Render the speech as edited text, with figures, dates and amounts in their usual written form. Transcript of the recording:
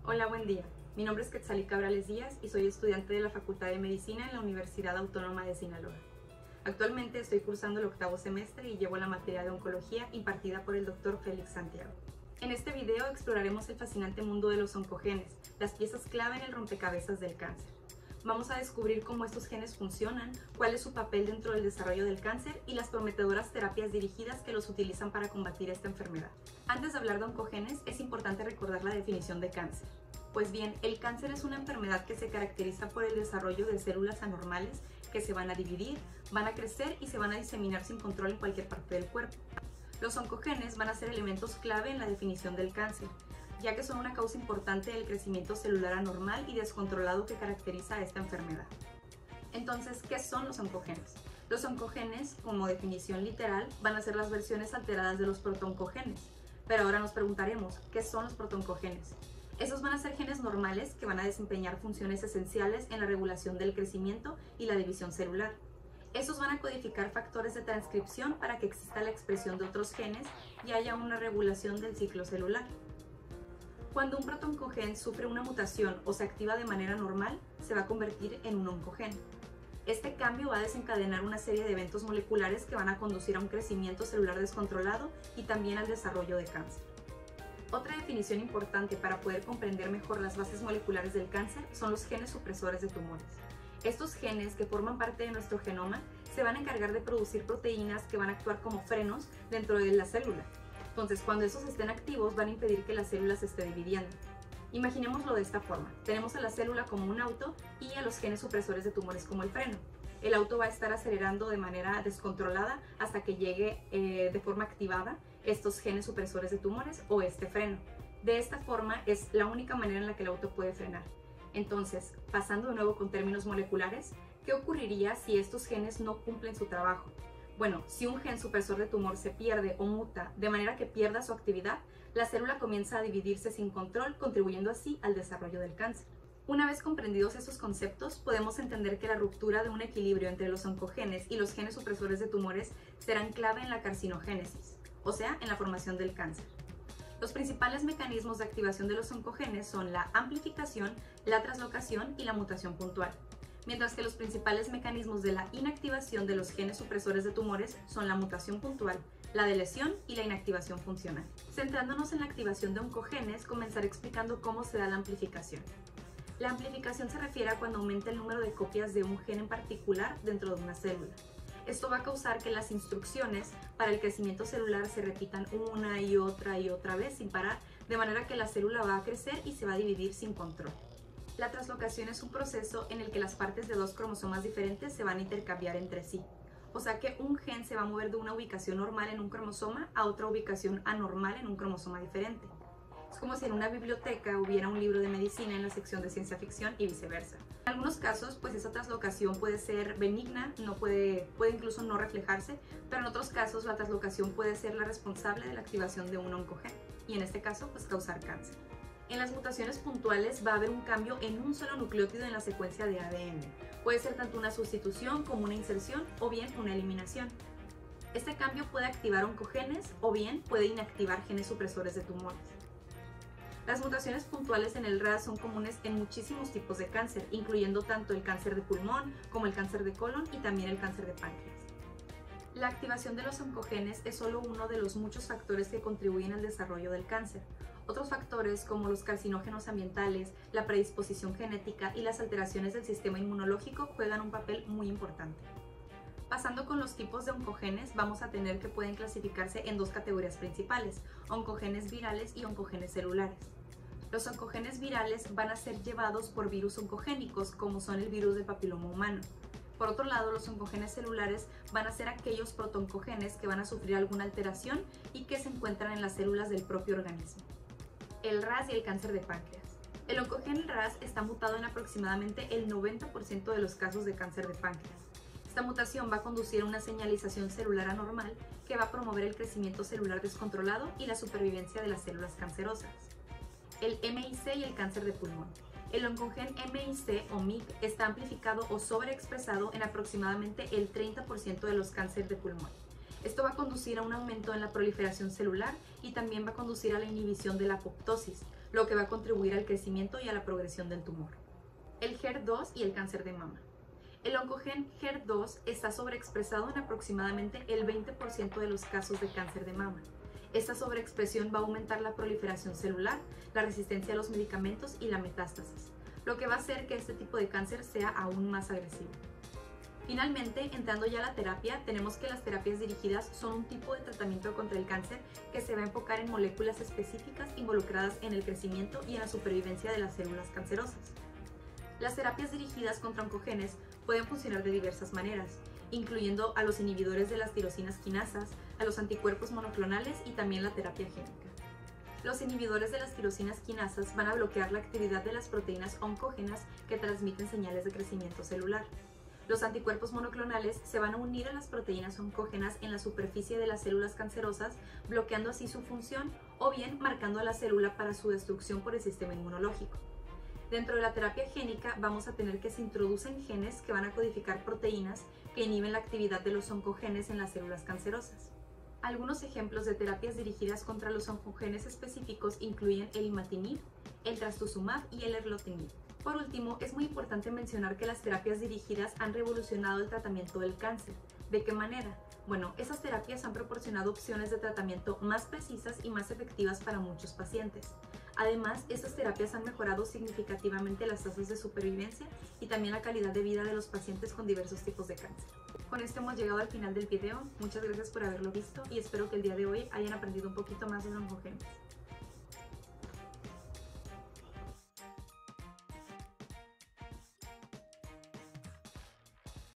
Hola, buen día. Mi nombre es Quetzalí Cabrales Díaz y soy estudiante de la Facultad de Medicina en la Universidad Autónoma de Sinaloa. Actualmente estoy cursando el octavo semestre y llevo la materia de oncología impartida por el Dr. Félix Santiago. En este video exploraremos el fascinante mundo de los oncogenes, las piezas clave en el rompecabezas del cáncer. Vamos a descubrir cómo estos genes funcionan, cuál es su papel dentro del desarrollo del cáncer y las prometedoras terapias dirigidas que los utilizan para combatir esta enfermedad. Antes de hablar de oncogenes, es importante recordar la definición de cáncer. Pues bien, el cáncer es una enfermedad que se caracteriza por el desarrollo de células anormales que se van a dividir, van a crecer y se van a diseminar sin control en cualquier parte del cuerpo. Los oncogenes van a ser elementos clave en la definición del cáncer, ya que son una causa importante del crecimiento celular anormal y descontrolado que caracteriza a esta enfermedad. Entonces, ¿qué son los oncogenes? Los oncogenes, como definición literal, van a ser las versiones alteradas de los protooncogenes. Pero ahora nos preguntaremos, ¿qué son los protooncogenes? Esos van a ser genes normales que van a desempeñar funciones esenciales en la regulación del crecimiento y la división celular. Estos van a codificar factores de transcripción para que exista la expresión de otros genes y haya una regulación del ciclo celular. Cuando un protooncogen sufre una mutación o se activa de manera normal, se va a convertir en un oncogen. Este cambio va a desencadenar una serie de eventos moleculares que van a conducir a un crecimiento celular descontrolado y también al desarrollo de cáncer. Otra definición importante para poder comprender mejor las bases moleculares del cáncer son los genes supresores de tumores. Estos genes, que forman parte de nuestro genoma, se van a encargar de producir proteínas que van a actuar como frenos dentro de la célula. Entonces, cuando estos estén activos, van a impedir que la célula se esté dividiendo. Imaginémoslo de esta forma. Tenemos a la célula como un auto y a los genes supresores de tumores como el freno. El auto va a estar acelerando de manera descontrolada hasta que llegue de forma activada estos genes supresores de tumores o este freno. De esta forma es la única manera en la que el auto puede frenar. Entonces, pasando de nuevo con términos moleculares, ¿qué ocurriría si estos genes no cumplen su trabajo? Bueno, si un gen supresor de tumor se pierde o muta de manera que pierda su actividad, la célula comienza a dividirse sin control, contribuyendo así al desarrollo del cáncer. Una vez comprendidos estos conceptos, podemos entender que la ruptura de un equilibrio entre los oncogenes y los genes supresores de tumores serán clave en la carcinogénesis, o sea, en la formación del cáncer. Los principales mecanismos de activación de los oncogenes son la amplificación, la translocación y la mutación puntual, mientras que los principales mecanismos de la inactivación de los genes supresores de tumores son la mutación puntual, la delesión y la inactivación funcional. Centrándonos en la activación de oncogenes, comenzaré explicando cómo se da la amplificación. La amplificación se refiere a cuando aumenta el número de copias de un gen en particular dentro de una célula. Esto va a causar que las instrucciones para el crecimiento celular se repitan una y otra vez sin parar, de manera que la célula va a crecer y se va a dividir sin control. La translocación es un proceso en el que las partes de dos cromosomas diferentes se van a intercambiar entre sí. O sea que un gen se va a mover de una ubicación normal en un cromosoma a otra ubicación anormal en un cromosoma diferente. Es como si en una biblioteca hubiera un libro de medicina en la sección de ciencia ficción y viceversa. En algunos casos, pues esa translocación puede ser benigna, puede incluso no reflejarse, pero en otros casos la translocación puede ser la responsable de la activación de un oncogen y en este caso, pues causar cáncer. En las mutaciones puntuales va a haber un cambio en un solo nucleótido en la secuencia de ADN. Puede ser tanto una sustitución como una inserción o bien una eliminación. Este cambio puede activar oncogenes o bien puede inactivar genes supresores de tumores. Las mutaciones puntuales en el RAS son comunes en muchísimos tipos de cáncer, incluyendo tanto el cáncer de pulmón como el cáncer de colon y también el cáncer de páncreas. La activación de los oncogenes es solo uno de los muchos factores que contribuyen al desarrollo del cáncer. Otros factores como los carcinógenos ambientales, la predisposición genética y las alteraciones del sistema inmunológico juegan un papel muy importante. Pasando con los tipos de oncogenes, vamos a tener que pueden clasificarse en dos categorías principales, oncogenes virales y oncogenes celulares. Los oncogenes virales van a ser llevados por virus oncogénicos, como son el virus del papiloma humano. Por otro lado, los oncogenes celulares van a ser aquellos protooncogenes que van a sufrir alguna alteración y que se encuentran en las células del propio organismo. El RAS y el cáncer de páncreas. El oncogen RAS está mutado en aproximadamente el 90% de los casos de cáncer de páncreas. Esta mutación va a conducir a una señalización celular anormal que va a promover el crecimiento celular descontrolado y la supervivencia de las células cancerosas. El MIC y el cáncer de pulmón. El oncogen MIC o MYC está amplificado o sobreexpresado en aproximadamente el 30% de los cánceres de pulmón. Esto va a conducir a un aumento en la proliferación celular y también va a conducir a la inhibición de la apoptosis, lo que va a contribuir al crecimiento y a la progresión del tumor. El HER2 y el cáncer de mama. El oncogen HER2 está sobreexpresado en aproximadamente el 20% de los casos de cáncer de mama. Esta sobreexpresión va a aumentar la proliferación celular, la resistencia a los medicamentos y la metástasis, lo que va a hacer que este tipo de cáncer sea aún más agresivo. Finalmente, entrando ya a la terapia, tenemos que las terapias dirigidas son un tipo de tratamiento contra el cáncer que se va a enfocar en moléculas específicas involucradas en el crecimiento y en la supervivencia de las células cancerosas. Las terapias dirigidas contra oncogenes pueden funcionar de diversas maneras, incluyendo a los inhibidores de las tirosinas quinasas, a los anticuerpos monoclonales y también la terapia génica. Los inhibidores de las tirosinas quinasas van a bloquear la actividad de las proteínas oncógenas que transmiten señales de crecimiento celular. Los anticuerpos monoclonales se van a unir a las proteínas oncógenas en la superficie de las células cancerosas, bloqueando así su función o bien marcando a la célula para su destrucción por el sistema inmunológico. Dentro de la terapia génica vamos a tener que se introducen genes que van a codificar proteínas que inhiben la actividad de los oncogenes en las células cancerosas. Algunos ejemplos de terapias dirigidas contra los oncogenes específicos incluyen el imatinib, el trastuzumab y el erlotinib. Por último, es muy importante mencionar que las terapias dirigidas han revolucionado el tratamiento del cáncer. ¿De qué manera? Bueno, esas terapias han proporcionado opciones de tratamiento más precisas y más efectivas para muchos pacientes. Además, estas terapias han mejorado significativamente las tasas de supervivencia y también la calidad de vida de los pacientes con diversos tipos de cáncer. Con esto hemos llegado al final del video. Muchas gracias por haberlo visto y espero que el día de hoy hayan aprendido un poquito más de oncogenes.